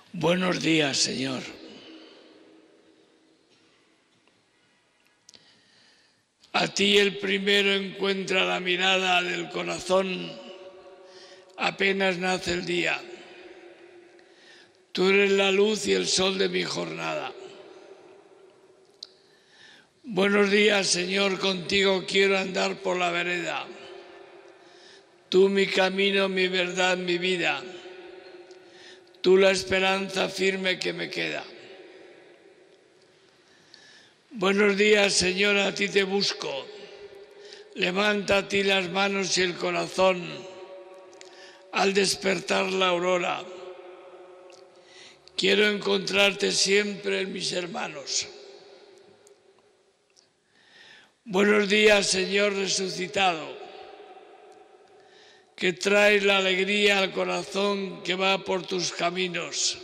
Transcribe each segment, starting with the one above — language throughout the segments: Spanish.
Buenos días, Señor. A ti el primero encuentra la mirada del corazón apenas nace el día. Tú eres la luz y el sol de mi jornada. Buenos días, Señor, contigo quiero andar por la vereda. Tú mi camino, mi verdad, mi vida. Tú la esperanza firme que me queda. Buenos días, Señor, a ti te busco. Levanta a ti las manos y el corazón al despertar la aurora. Quiero encontrarte siempre en mis hermanos. Buenos días, Señor resucitado, que traes la alegría al corazón que va por tus caminos,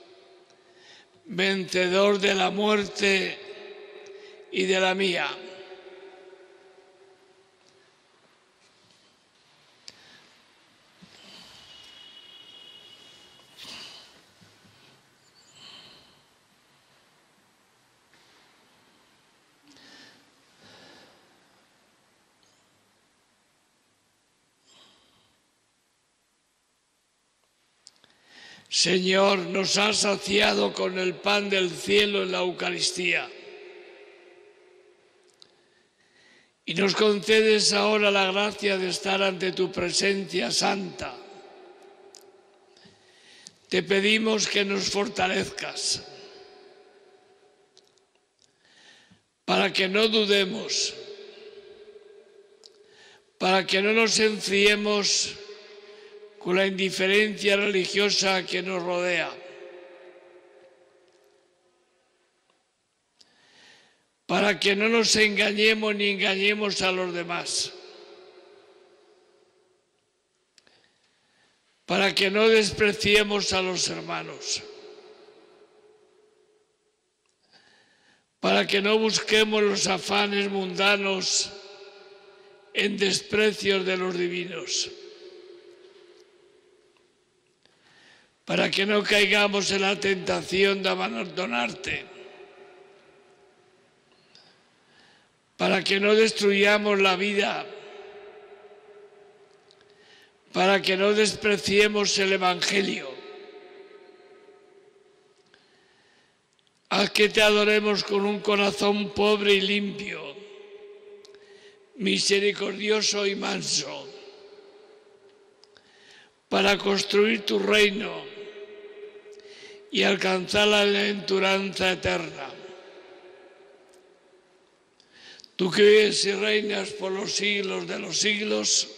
vencedor de la muerte y de la mía. Señor, nos has saciado con el pan del cielo en la Eucaristía y nos concedes ahora la gracia de estar ante tu presencia santa. Te pedimos que nos fortalezcas para que no dudemos, para que no nos enfriemos con la indiferencia religiosa que nos rodea, para que no nos engañemos ni engañemos a los demás, para que no despreciemos a los hermanos, para que no busquemos los afanes mundanos en desprecio de los divinos, para que no caigamos en la tentación de abandonarte, para que no destruyamos la vida, para que no despreciemos el Evangelio. Haz que te adoremos con un corazón pobre y limpio, misericordioso y manso, para construir tu reino y alcanzar la bienaventuranza eterna. Tú que vives y reinas por los siglos de los siglos,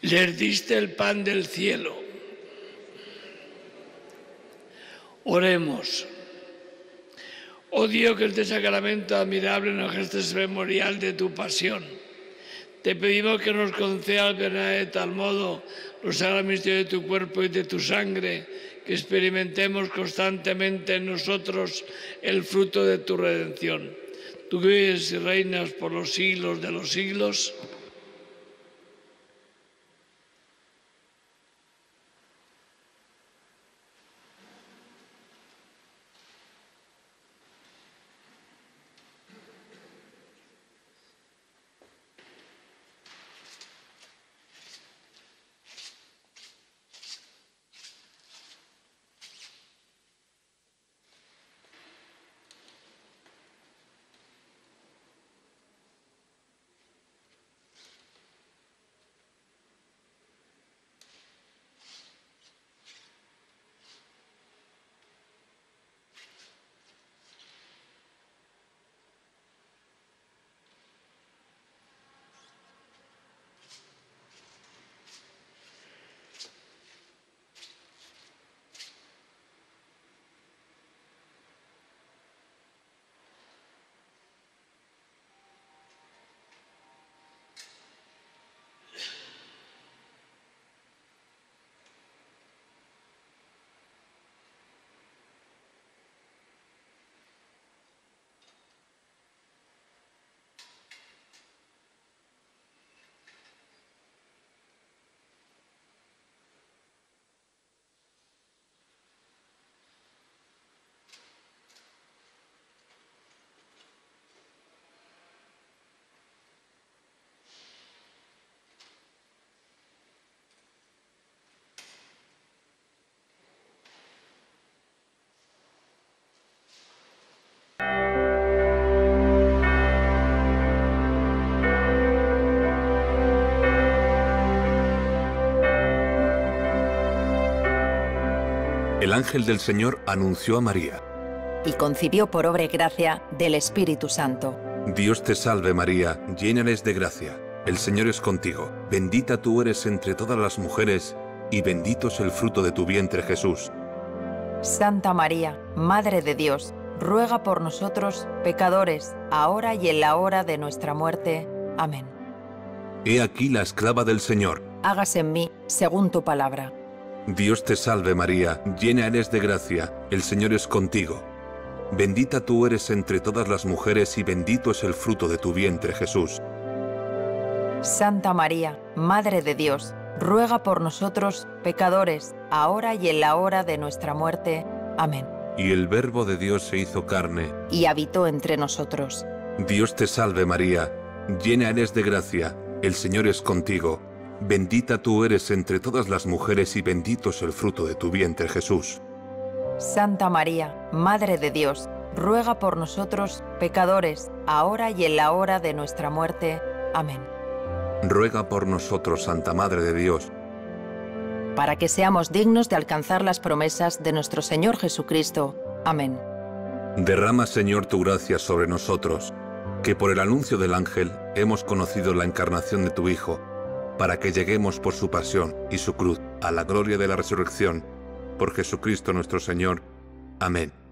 les diste el pan del cielo. Oremos. Oh Dios, que este sacramento admirable nos gestes memorial de tu pasión. Te pedimos que nos concedas venerar de tal modo los sagrados misterios de tu cuerpo y de tu sangre, que experimentemos constantemente en nosotros el fruto de tu redención. Tú que vives y reinas por los siglos de los siglos. El ángel del Señor anunció a María. Y concibió por obra y gracia del Espíritu Santo. Dios te salve María, llena eres de gracia. El Señor es contigo. Bendita tú eres entre todas las mujeres, y bendito es el fruto de tu vientre Jesús. Santa María, Madre de Dios, ruega por nosotros, pecadores, ahora y en la hora de nuestra muerte. Amén. He aquí la esclava del Señor. Hágase en mí según tu palabra. Dios te salve María, llena eres de gracia, el Señor es contigo. Bendita tú eres entre todas las mujeres y bendito es el fruto de tu vientre Jesús. Santa María, Madre de Dios, ruega por nosotros, pecadores, ahora y en la hora de nuestra muerte. Amén. Y el Verbo de Dios se hizo carne. Y habitó entre nosotros. Dios te salve María, llena eres de gracia, el Señor es contigo. Bendita tú eres entre todas las mujeres y bendito es el fruto de tu vientre Jesús. Santa María, Madre de Dios, ruega por nosotros, pecadores, ahora y en la hora de nuestra muerte. Amén. Ruega por nosotros, Santa Madre de Dios, para que seamos dignos de alcanzar las promesas de nuestro Señor Jesucristo. Amén. Derrama, Señor, tu gracia sobre nosotros, que por el anuncio del ángel hemos conocido la encarnación de tu Hijo, para que lleguemos por su pasión y su cruz a la gloria de la resurrección, por Jesucristo nuestro Señor. Amén.